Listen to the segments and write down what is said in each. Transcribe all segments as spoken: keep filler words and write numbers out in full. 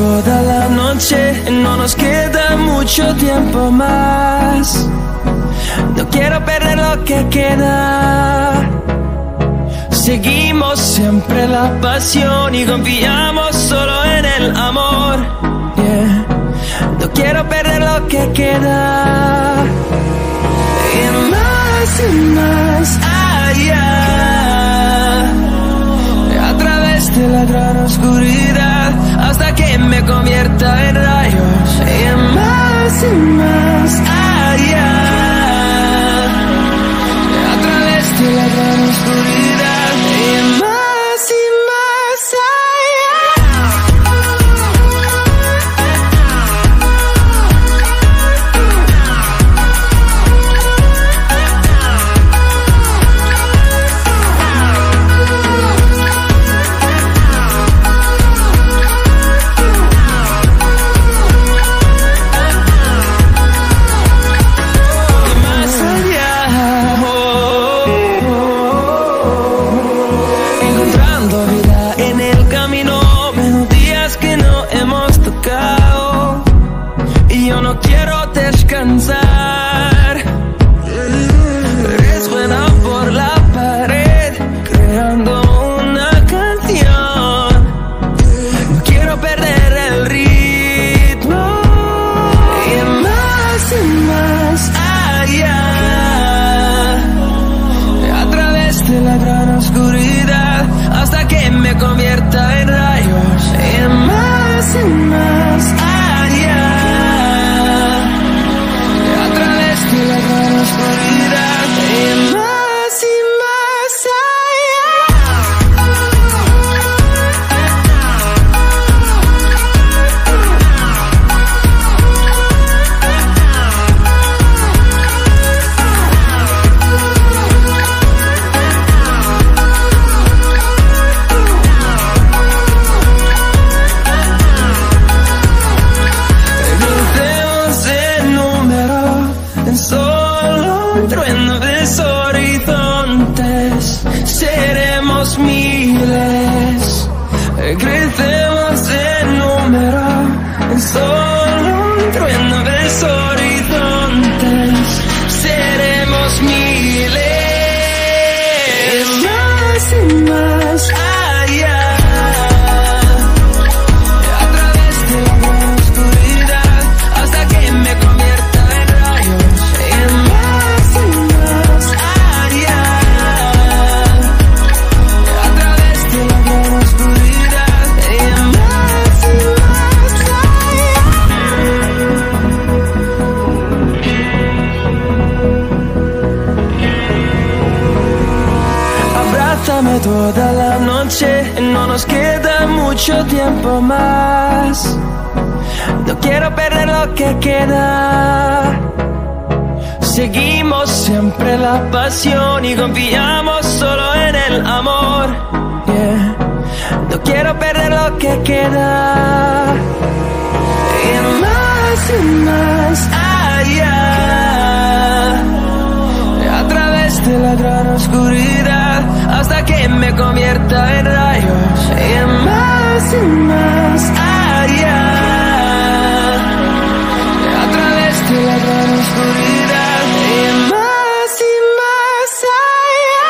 toda la noche, no nos queda mucho tiempo más. No quiero perder lo que queda. Seguimos siempre la pasión y confiamos solo en el amor. Yeah. No quiero perder lo que queda. Y más y más allá, a través de la gran oscuridad, hasta que me convierta en rayos. Y más y más allá, a través de la gran oscuridad, y más y más allá. Descansar, resuena por la pared, creando una canción. No quiero perder el ritmo. Y más y más allá, a través de la gran oscuridad, hasta que me convierta en rayos. Y más y más allá, la gran oscuridad, y más y más allá. Crucemos el número en solo un trueno de horizontes, seremos miles. Crecemos en número en solo un trueno de horizontes, seremos miles. Más y más allá, a través de la gran oscuridad, hasta que me convierta en rayos. Y más y más allá, a través de la gran oscuridad, y más y más allá. Abrázame toda la noche, no nos queda mucho tiempo más. No quiero perder lo que queda. Seguimos siempre la pasión y confiamos solo en el amor. Yeah. No quiero perder lo que queda. Y más y más allá, a través de la gran oscuridad, hasta que me convierta en rayos. Y más y más allá, a través de la gran oscuridad, y más y más allá.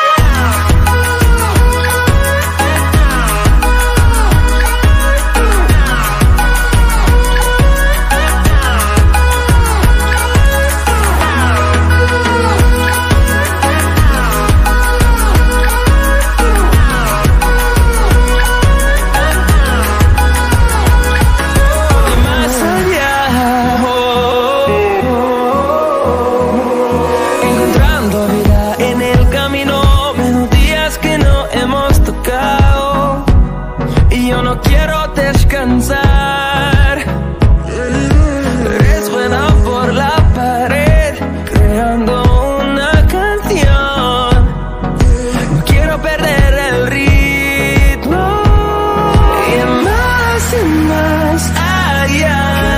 Descansar, resuena por la pared, creando una canción. No quiero perder el ritmo. Y más y más allá,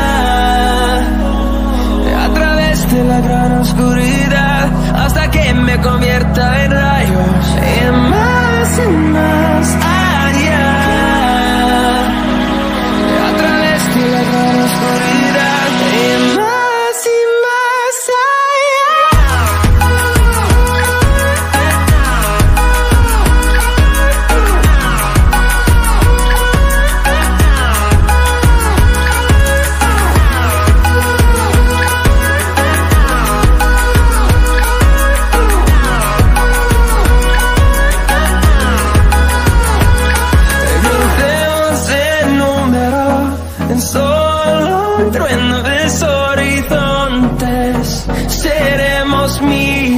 a través de la gran oscuridad, hasta que me convierta en rayos. Y más y más allá, a través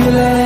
imposible.